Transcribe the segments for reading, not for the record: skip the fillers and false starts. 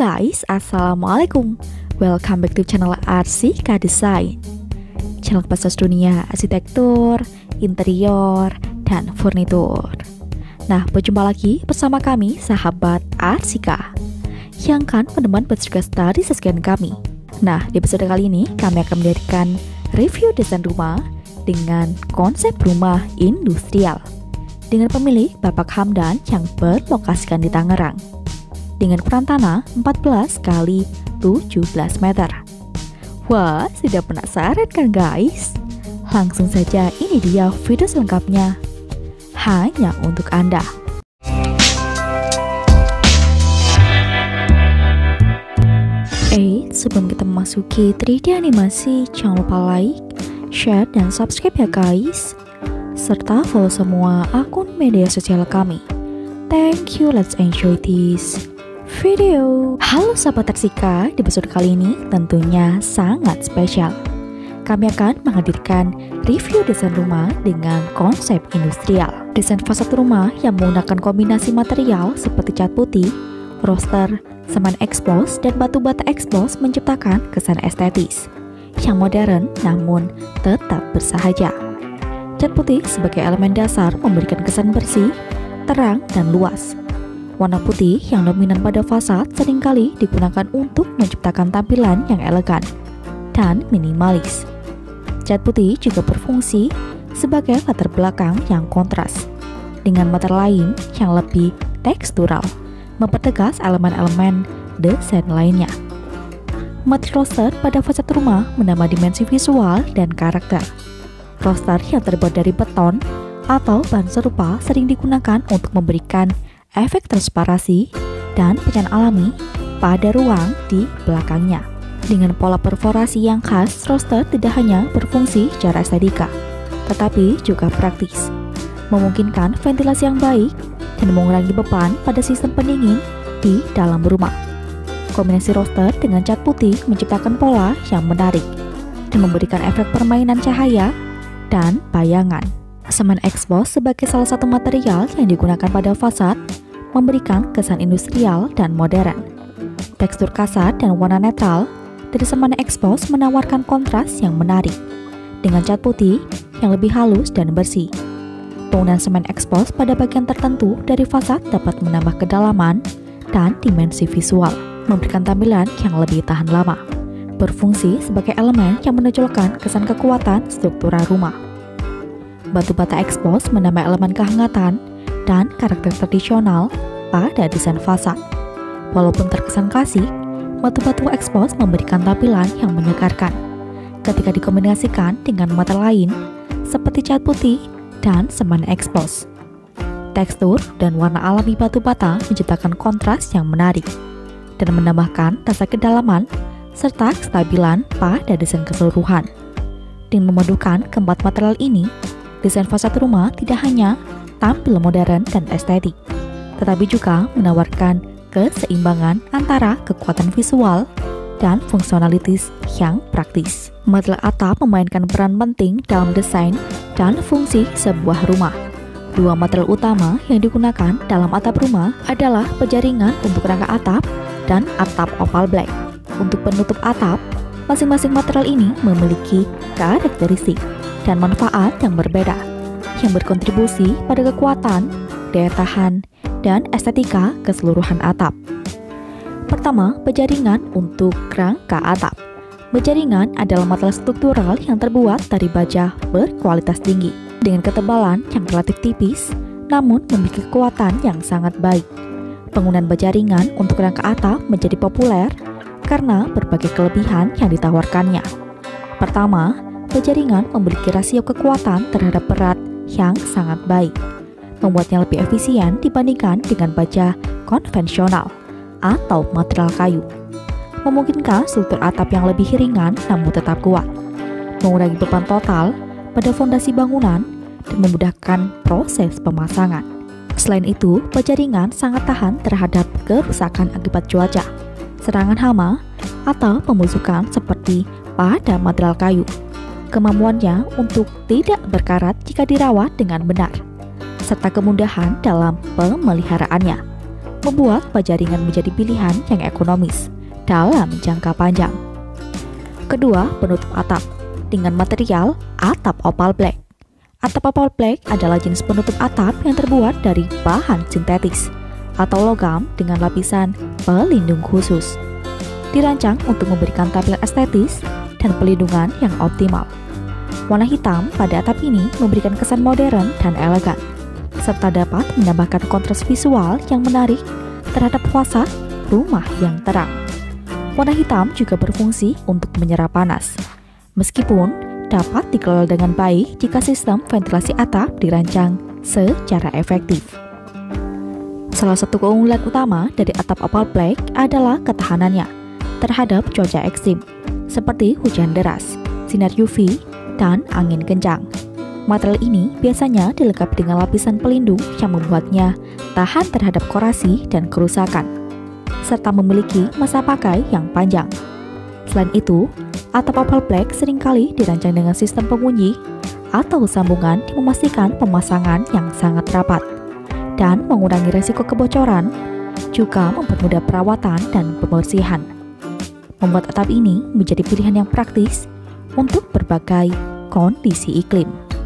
guys, Assalamualaikum. Welcome back to channel Arsika Design, channel bahasa dunia arsitektur, interior, dan furnitur. Nah, berjumpa lagi bersama kami, sahabat Arsika, yang kan peneman bertugas dari sekian kami. Nah, di episode kali ini kami akan mendirikan review desain rumah dengan konsep rumah industrial dengan pemilik Bapak Hamdan yang berlokasikan di Tangerang dengan ukuran tanah 14 kali 17 meter. Wah, sudah penasaran kan guys? Langsung saja, ini dia video selengkapnya hanya untuk Anda. Sebelum kita memasuki 3D animasi, jangan lupa like, share, dan subscribe ya guys, serta follow semua akun media sosial kami. Thank you, let's enjoy this video. Halo sahabat Arsika, di episode kali ini tentunya sangat spesial. Kami akan menghadirkan review desain rumah dengan konsep industrial. Desain fasad rumah yang menggunakan kombinasi material seperti cat putih, roster, semen expose, dan batu bata expose menciptakan kesan estetis yang modern namun tetap bersahaja. Cat putih sebagai elemen dasar memberikan kesan bersih, terang, dan luas. Warna putih yang dominan pada fasad seringkali digunakan untuk menciptakan tampilan yang elegan dan minimalis. Cat putih juga berfungsi sebagai latar belakang yang kontras dengan material lain yang lebih tekstural, mempertegas elemen-elemen desain lainnya. Material roster pada fasad rumah menambah dimensi visual dan karakter. Roster yang terbuat dari beton atau bahan serupa sering digunakan untuk memberikan efek transparasi dan pecahan alami pada ruang di belakangnya. Dengan pola perforasi yang khas, roster tidak hanya berfungsi secara estetika, tetapi juga praktis, memungkinkan ventilasi yang baik dan mengurangi beban pada sistem pendingin di dalam rumah. Kombinasi roster dengan cat putih menciptakan pola yang menarik dan memberikan efek permainan cahaya dan bayangan. Semen expose sebagai salah satu material yang digunakan pada fasad memberikan kesan industrial dan modern. Tekstur kasar dan warna netral dari semen expose menawarkan kontras yang menarik dengan cat putih yang lebih halus dan bersih. Penggunaan semen expose pada bagian tertentu dari fasad dapat menambah kedalaman dan dimensi visual, memberikan tampilan yang lebih tahan lama, berfungsi sebagai elemen yang menonjolkan kesan kekuatan struktural rumah. Batu bata expose menambah elemen kehangatan dan karakter tradisional pada desain fasad. Walaupun terkesan klasik, batu-batu expose memberikan tampilan yang menyegarkan ketika dikombinasikan dengan material lain seperti cat putih dan semen expose. Tekstur dan warna alami batu bata menciptakan kontras yang menarik dan menambahkan rasa kedalaman serta kestabilan pada desain keseluruhan. Dengan memadukan keempat material ini, desain fasad rumah tidak hanya tampil modern dan estetik, tetapi juga menawarkan keseimbangan antara kekuatan visual dan fungsionalitas yang praktis. Material atap memainkan peran penting dalam desain dan fungsi sebuah rumah. Dua material utama yang digunakan dalam atap rumah adalah penjaringan untuk rangka atap dan atap opal black. Untuk penutup atap, masing-masing material ini memiliki karakteristik dan manfaat yang berbeda, yang berkontribusi pada kekuatan, daya tahan, dan estetika keseluruhan atap. Pertama, penjaringan untuk rangka atap. Penjaringan adalah material struktural yang terbuat dari baja berkualitas tinggi dengan ketebalan yang relatif tipis, namun memiliki kekuatan yang sangat baik. Penggunaan baja ringan untuk rangka atap menjadi populer karena berbagai kelebihan yang ditawarkannya. Pertama, baja ringan memiliki rasio kekuatan terhadap berat yang sangat baik, membuatnya lebih efisien dibandingkan dengan baja konvensional atau material kayu. Memungkinkan struktur atap yang lebih ringan namun tetap kuat, mengurangi beban total pada fondasi bangunan, dan memudahkan proses pemasangan. Selain itu, baja ringan sangat tahan terhadap kerusakan akibat cuaca, serangan hama, atau pembusukan seperti pada material kayu. Kemampuannya untuk tidak berkarat jika dirawat dengan benar, serta kemudahan dalam pemeliharaannya, membuat baja ringan menjadi pilihan yang ekonomis dalam jangka panjang. Kedua, penutup atap dengan material atap opal black. Atap opal black adalah jenis penutup atap yang terbuat dari bahan sintetis atau logam dengan lapisan pelindung khusus. Dirancang untuk memberikan tampilan estetis dan pelindungan yang optimal. Warna hitam pada atap ini memberikan kesan modern dan elegan, serta dapat menambahkan kontras visual yang menarik terhadap fasad rumah yang terang. Warna hitam juga berfungsi untuk menyerap panas, meskipun dapat dikelola dengan baik jika sistem ventilasi atap dirancang secara efektif. Salah satu keunggulan utama dari atap opal black adalah ketahanannya terhadap cuaca ekstrim, seperti hujan deras, sinar UV, dan angin kencang. Material ini biasanya dilengkapi dengan lapisan pelindung yang membuatnya tahan terhadap korasi dan kerusakan, serta memiliki masa pakai yang panjang. Selain itu, atap opal black seringkali dirancang dengan sistem pengunci atau sambungan yang memastikan pemasangan yang sangat rapat dan mengurangi risiko kebocoran, juga mempermudah perawatan dan pembersihan. Membuat atap ini menjadi pilihan yang praktis untuk berbagai kondisi iklim.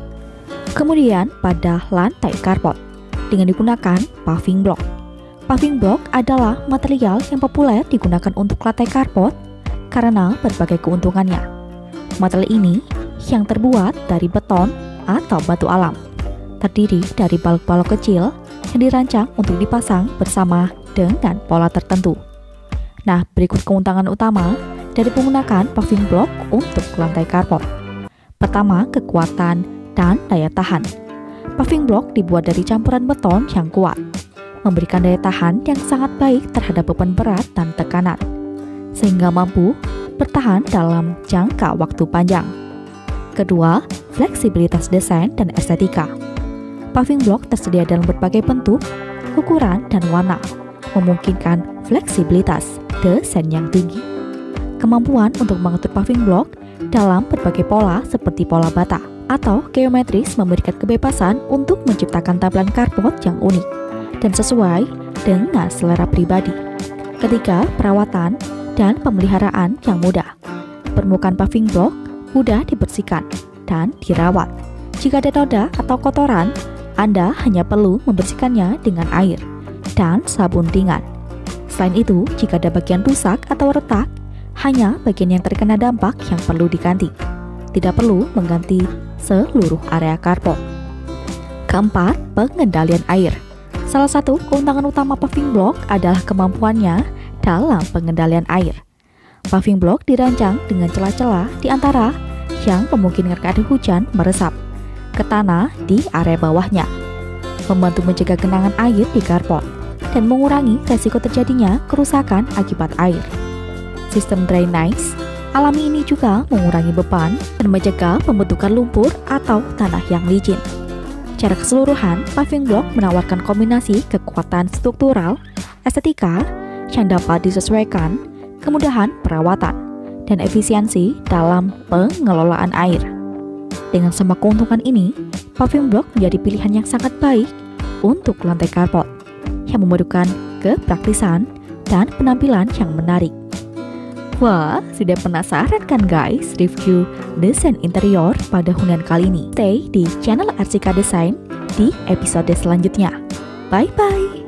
Kemudian pada lantai karpet dengan digunakan paving block. Paving block adalah material yang populer digunakan untuk lantai karpet karena berbagai keuntungannya. Material ini yang terbuat dari beton atau batu alam, terdiri dari balok-balok kecil yang dirancang untuk dipasang bersama dengan pola tertentu. Nah, berikut keuntungan utama dari menggunakan paving block untuk lantai karpet. Pertama, kekuatan dan daya tahan. Paving block dibuat dari campuran beton yang kuat, memberikan daya tahan yang sangat baik terhadap beban berat dan tekanan, sehingga mampu bertahan dalam jangka waktu panjang. Kedua, fleksibilitas desain dan estetika. Paving block tersedia dalam berbagai bentuk, ukuran, dan warna, memungkinkan fleksibilitas desain yang tinggi. Kemampuan untuk mengatur paving block dalam berbagai pola seperti pola bata atau geometris memberikan kebebasan untuk menciptakan tampilan karpet yang unik dan sesuai dengan selera pribadi. Ketiga, perawatan dan pemeliharaan yang mudah. Permukaan paving block mudah dibersihkan dan dirawat. Jika ada noda atau kotoran, Anda hanya perlu membersihkannya dengan air dan sabun ringan. Selain itu, jika ada bagian rusak atau retak, hanya bagian yang terkena dampak yang perlu diganti. Tidak perlu mengganti seluruh area karpet. Keempat, pengendalian air. Salah satu keuntungan utama paving block adalah kemampuannya dalam pengendalian air. Paving block dirancang dengan celah-celah di antara yang memungkinkan air hujan meresap ke tanah di area bawahnya, membantu mencegah genangan air di karpet dan mengurangi resiko terjadinya kerusakan akibat air. Sistem drainase alami ini juga mengurangi beban dan mencegah pembentukan lumpur atau tanah yang licin. Secara keseluruhan, paving block menawarkan kombinasi kekuatan struktural, estetika yang dapat disesuaikan, kemudahan perawatan, dan efisiensi dalam pengelolaan air. Dengan semua keuntungan ini, paving block menjadi pilihan yang sangat baik untuk lantai karpet yang memadukan kepraktisan dan penampilan yang menarik. Wah, sudah penasaran kan guys review desain interior pada hunian kali ini? Stay di channel RCK Design di episode selanjutnya. Bye-bye!